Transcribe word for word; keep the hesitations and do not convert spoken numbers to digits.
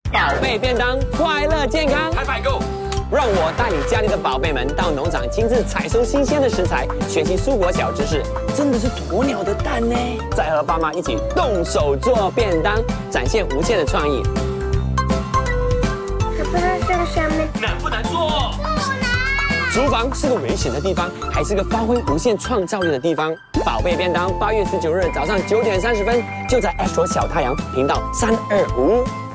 宝贝便当，快乐健康， 开买购。 让我带领家里的宝贝们到农场亲自采收新鲜的食材，学习蔬果小知识。真的是鸵鸟的蛋呢！再和爸妈一起动手做便当，展现无限的创意。 还不知道这个上面难不难做？ 不难。 厨房是个危险的地方，还是个发挥无限创造力的地方。宝贝便当，八月十九日早上九点三十分，就在 Astro 小太阳频道三二五。